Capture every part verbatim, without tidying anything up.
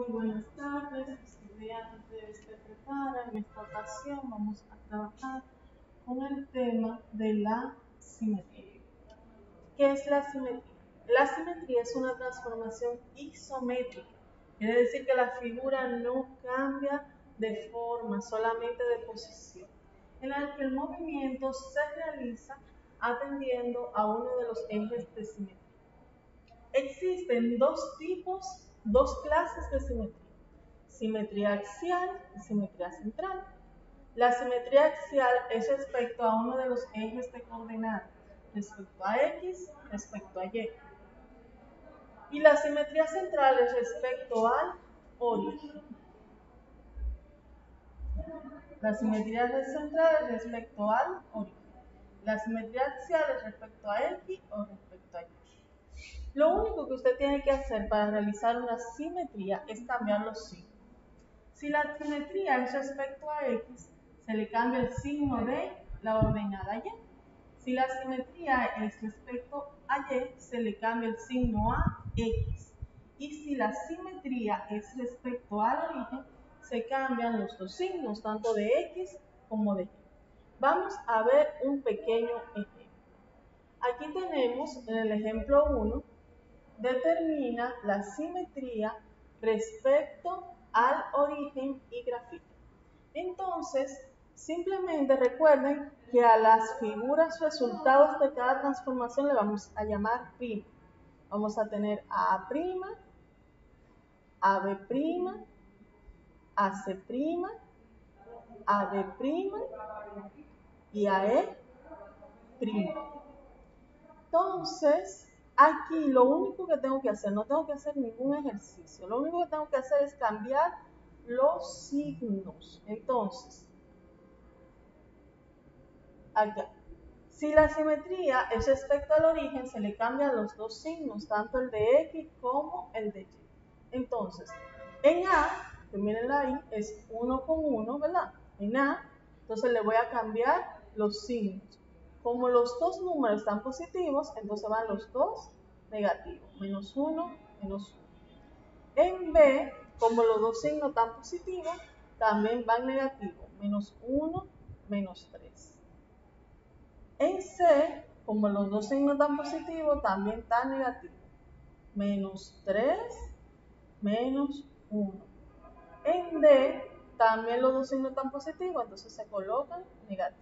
buenas tardes, estudiantes que preparan. En esta ocasión vamos a trabajar con el tema de la simetría. ¿Qué es la simetría? La simetría es una transformación isométrica. Quiere decir que la figura no cambia de forma, solamente de posición, en la que el movimiento se realiza atendiendo a uno de los ejes de simetría. Existen dos tipos, dos clases de simetría: simetría axial y simetría central. La simetría axial es respecto a uno de los ejes de coordenadas, respecto a X, respecto a Y. Y la simetría central es respecto al origen. La simetría central es respecto al origen. La simetría axial es respecto a X o respecto a Y. Lo único que usted tiene que hacer para realizar una simetría es cambiar los signos. Si la simetría es respecto a X, se le cambia el signo de la ordenada Y. Si la simetría es respecto a Y, se le cambia el signo a X. Y si la simetría es respecto al origen, se cambian los dos signos, tanto de X como de Y. Vamos a ver un pequeño ejemplo. Aquí tenemos en el ejemplo uno, determina la simetría respecto al origen y grafica. Entonces, simplemente recuerden que a las figuras resultados de cada transformación le vamos a llamar prima. Vamos a tener a A', a B', a C', a D' y a E'. Entonces, aquí lo único que tengo que hacer, no tengo que hacer ningún ejercicio, lo único que tengo que hacer es cambiar los signos. Entonces, acá, si la simetría es respecto al origen, se le cambian los dos signos, tanto el de X como el de Y. Entonces, en A, que miren ahí, es uno con uno, ¿verdad? En A, entonces le voy a cambiar los signos. Como los dos números están positivos, entonces van los dos negativos. Menos uno, menos uno. En B, como los dos signos están positivos, también van negativos. Menos uno, menos tres. En C, como los dos signos están positivos, también están negativos. Menos tres, menos uno. En D, también los dos signos están positivos, entonces se colocan negativos.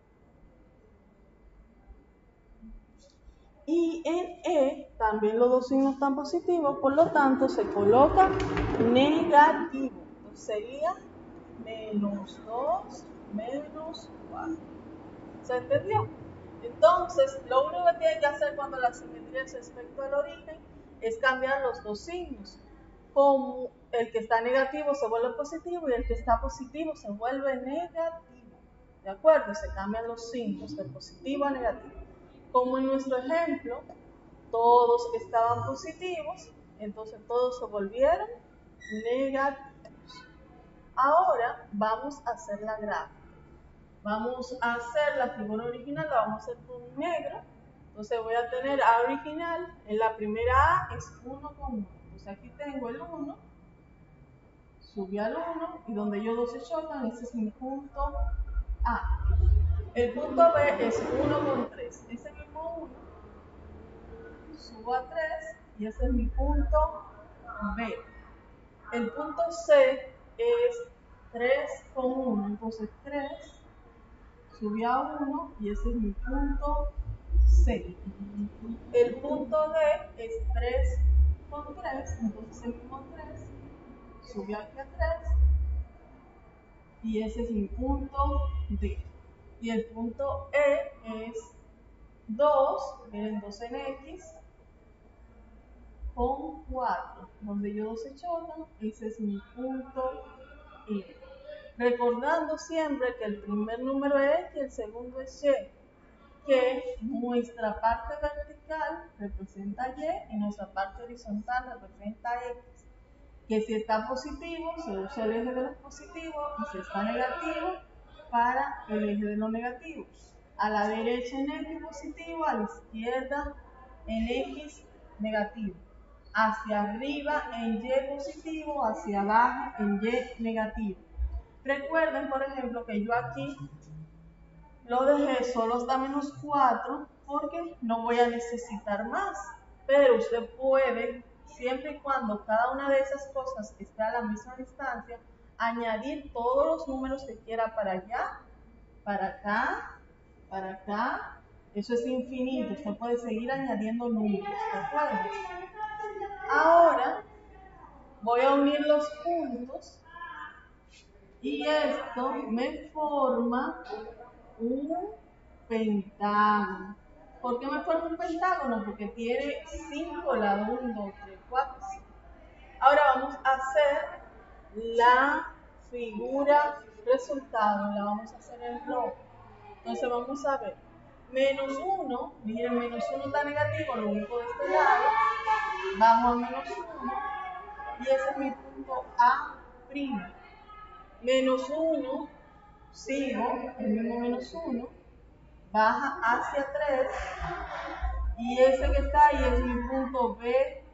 Y en E también los dos signos están positivos, por lo tanto se coloca negativo. Entonces sería menos dos, menos cuatro. ¿Se entendió? Entonces, lo único que tiene que hacer cuando la simetría es respecto al origen es cambiar los dos signos. Como el que está negativo se vuelve positivo y el que está positivo se vuelve negativo. ¿De acuerdo? Se cambian los signos de positivo a negativo. Como en nuestro ejemplo, todos estaban positivos, entonces todos se volvieron negativos. Ahora vamos a hacer la gráfica. Vamos a hacer la figura original, la vamos a hacer con negro. Entonces voy a tener A original, en la primera A es uno con uno. Entonces aquí tengo el uno, subí al uno y donde ellos dos se chocan, ese es mi punto A. El punto B es uno con tres. Ese mismo uno, subo a tres y ese es mi punto B. El punto C es tres con uno, entonces tres, subí a uno y ese es mi punto C. El punto D es tres con tres, entonces el mismo tres, subí aquí a tres y ese es mi punto D. Y el punto E es dos, miren, dos en X, con cuatro, donde ellos dos se chocan, ese es mi punto Y. Recordando siempre que el primer número es X y el segundo es Y, que nuestra parte vertical representa Y y nuestra parte horizontal representa X. Que si está positivo, se usa el eje de los positivos, y si está negativo, para el eje de los negativos. A la derecha en X positivo, a la izquierda en X negativo. hacia arriba en Y positivo, hacia abajo en Y negativo. Recuerden, por ejemplo, que yo aquí lo dejé solo hasta menos cuatro porque no voy a necesitar más. Pero usted puede, siempre y cuando cada una de esas cosas esté a la misma distancia, añadir todos los números que quiera para allá, para acá, para acá. Eso es infinito. Usted puede seguir añadiendo números, ¿de acuerdo? Ahora voy a unir los puntos y esto me forma un pentágono. ¿Por qué me forma un pentágono? Porque tiene cinco lados, uno, dos, tres, cuatro, cinco. Ahora vamos a hacer la figura resultado, la vamos a hacer en rojo. Entonces vamos a ver, menos uno, miren, menos uno está negativo, lo único de este lado, bajo a menos uno, y ese es mi punto A'. Menos uno, sigo, el mismo menos uno, baja hacia tres, y ese que está ahí es mi punto B'.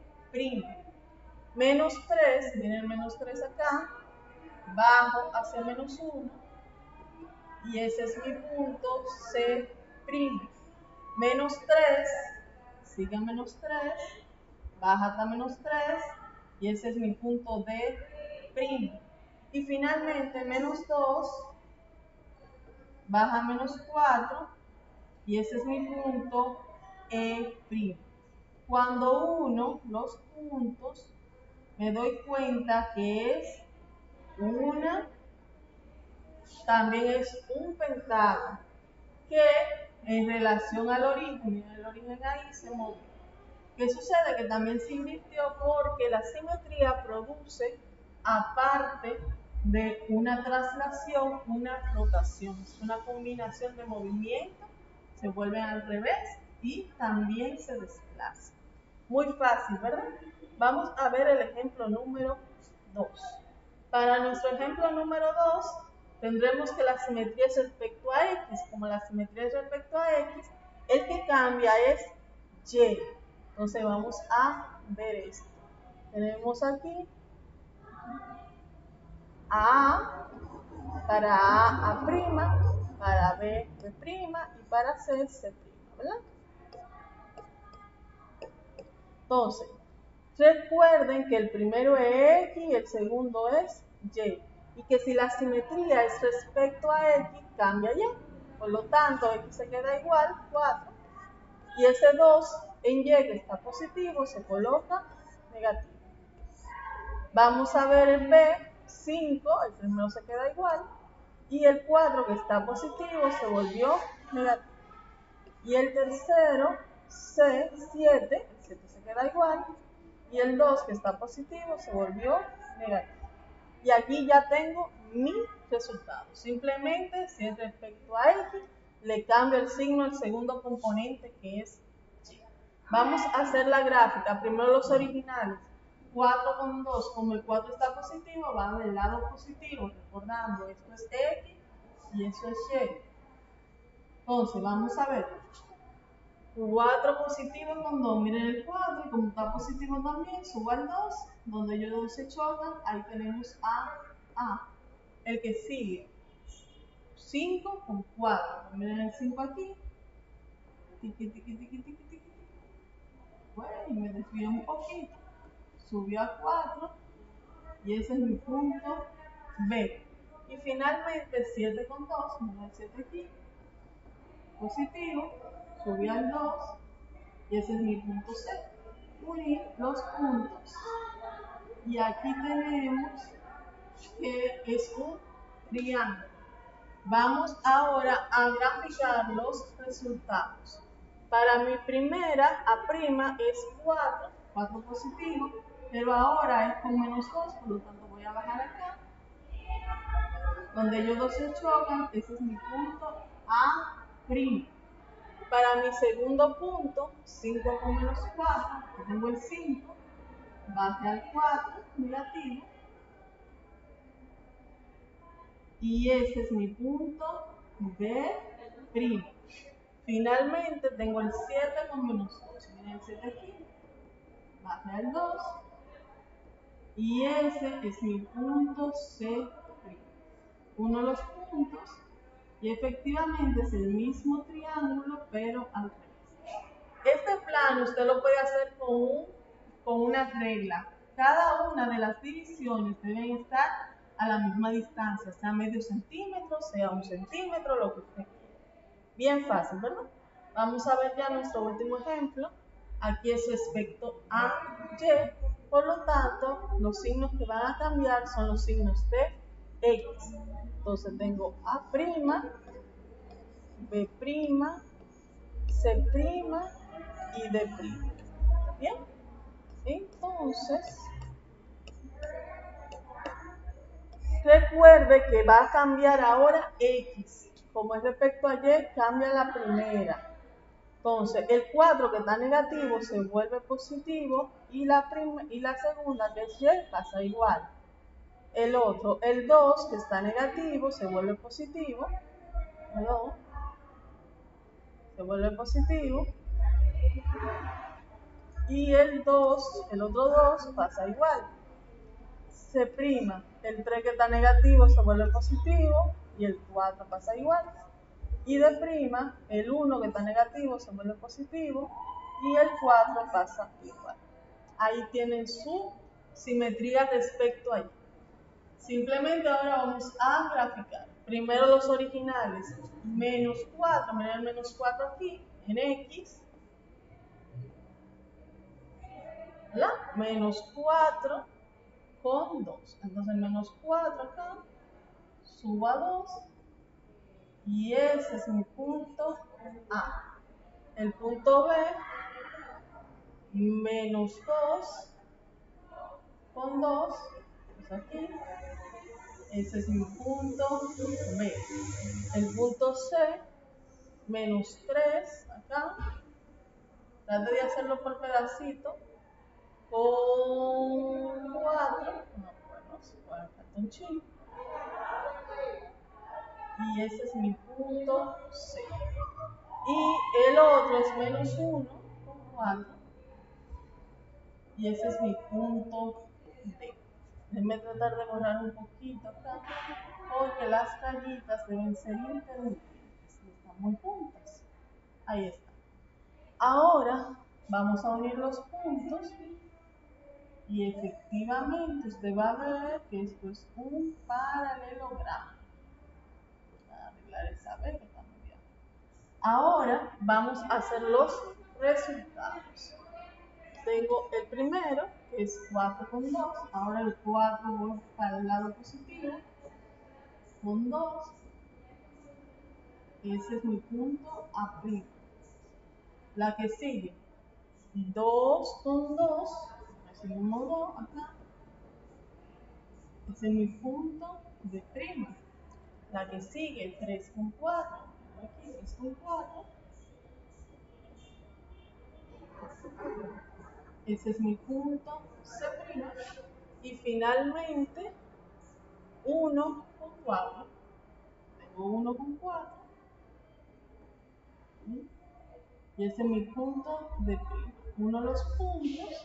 Menos tres, miren el menos tres acá, bajo hacia menos uno, y ese es mi punto C'. Menos tres, sigue a menos tres, baja hasta menos tres, y ese es mi punto D'. Y finalmente menos dos, baja a menos cuatro, y ese es mi punto E'. Cuando uno los puntos, me doy cuenta que es una, también es un pentágono, que en relación al origen, el origen ahí se movió. ¿Qué sucede? Que también se invirtió porque la simetría produce, aparte de una traslación, una rotación. Es una combinación de movimientos, se vuelven al revés y también se desplazan. Muy fácil, ¿verdad? Vamos a ver el ejemplo número dos. Para nuestro ejemplo número dos, tendremos que la simetría es respecto a X. Como la simetría es respecto a X, el que cambia es Y. Entonces vamos a ver esto. Tenemos aquí A, para A, A', para B, B' y para C, C', ¿verdad? Entonces, recuerden que el primero es X y el segundo es Y. Y que si la simetría es respecto a X, cambia Y. Por lo tanto, X se queda igual, cuatro. Y ese dos en Y que está positivo se coloca negativo. Vamos a ver el B, cinco, el primero se queda igual. Y el cuatro que está positivo se volvió negativo. Y el tercero, C, siete, el siete se queda igual. Y el dos que está positivo se volvió negativo. Y aquí ya tengo mi resultado. Simplemente, si es respecto a X, le cambio el signo al segundo componente que es Y. Vamos a hacer la gráfica. Primero los originales. cuatro con dos, como el cuatro está positivo, va del lado positivo. Recordando, esto es X y eso es Y. Entonces, vamos a ver. cuatro positivo con dos, miren el cuatro, y como está positivo también, subo al dos, donde ellos dos se chocan, ahí tenemos A, A. El que sigue, cinco con cuatro, miren el cinco aquí, tiqui, tiqui, tiqui, tiqui, tiqui. Bueno, y me desvío un poquito, subió a cuatro, y ese es mi punto B. Y finalmente siete con dos, miren el siete aquí, positivo, subió al dos, y ese es mi punto C. Unir los puntos. Y aquí tenemos que es un triángulo. Vamos ahora a graficar los resultados. Para mi primera A' es cuatro, cuatro positivo, pero ahora es con menos dos, por lo tanto voy a bajar acá. Donde ellos dos se chocan, ese es mi punto A'. Para mi segundo punto, cinco con menos cuatro, tengo el cinco, baje al cuatro, negativo, y ese es mi punto B'. Finalmente tengo el siete con menos ocho, miren el siete aquí, baje al dos, y ese es mi punto C', uno de los puntos, y efectivamente es el mismo triángulo, pero al revés. Este plano usted lo puede hacer con, un, con una regla. Cada una de las divisiones deben estar a la misma distancia, sea medio centímetro, sea un centímetro, lo que usted quiera. Bien fácil, ¿verdad? Vamos a ver ya nuestro último ejemplo. Aquí es respecto a Y, por lo tanto, los signos que van a cambiar son los signos de X. Entonces tengo A', B', C' y D'. Bien, entonces, recuerde que va a cambiar ahora X. Como es respecto a Y, cambia la primera. Entonces, el cuatro que está negativo se vuelve positivo y la, y la segunda, que es Y, pasa igual. El otro, el dos, que está negativo, se vuelve positivo. El dos se vuelve positivo. Y el dos, el otro dos, pasa igual. Se prima. El tres que está negativo se vuelve positivo y el cuatro pasa igual. Y de prima, el uno que está negativo se vuelve positivo y el cuatro pasa igual. Ahí tienen su simetría respecto a Y. Simplemente ahora vamos a graficar. Primero los originales, menos cuatro, miren el menos cuatro aquí, en X. ¿Verdad? Menos cuatro con dos. Entonces menos cuatro acá, subo a dos. Y ese es mi punto A. El punto B, menos dos con dos, pues aquí. Ese es mi punto B. El punto C, menos tres acá. Trate de hacerlo por pedacito. Con cuatro. No, bueno, si puede falta un chin. Y ese es mi punto C. Y el otro es menos uno con cuatro. Y ese es mi punto D. Déjenme tratar de borrar un poquito acá, porque las rayitas deben ser intermitentes, están muy juntas. Ahí está. Ahora vamos a unir los puntos y efectivamente usted va a ver que esto es un paralelogramo. Voy a arreglar esa B que está muy bien. Ahora vamos a hacer los resultados. Tengo el primero, que es cuatro con dos. Ahora el cuatro voy para el lado positivo. Con dos. Ese es mi punto A'. La que sigue, dos con dos. Es el número dos acá. Ese es mi punto de prima. La que sigue, tres con cuatro. Aquí, tres con cuatro. Ese es mi punto C'. Y finalmente, uno con cuatro. Tengo uno con cuatro. Y ese es mi punto de prima. Uno de los puntos.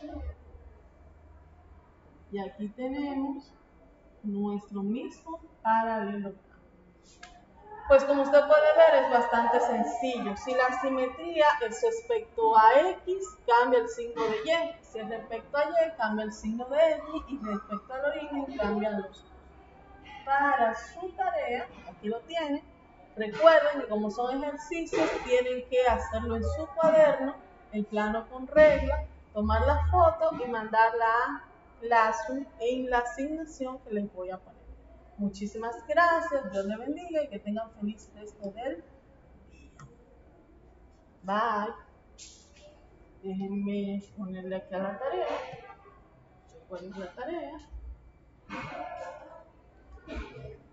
Y aquí tenemos nuestro mismo paralelogramo. Pues como usted puede ver, es bastante sencillo. Si la simetría es respecto a X, cambia el signo de Y. Si es respecto a Y, cambia el signo de X. Y respecto al origen, cambian los dos. Para su tarea, aquí lo tienen. Recuerden que como son ejercicios, tienen que hacerlo en su cuaderno, en plano con regla, tomar la foto y mandarla a Classroom en la asignación que les voy a poner. Muchísimas gracias, Dios les bendiga y que tengan feliz resto del día. Bye. Déjenme ponerle aquí a la tarea. Yo pongo la tarea.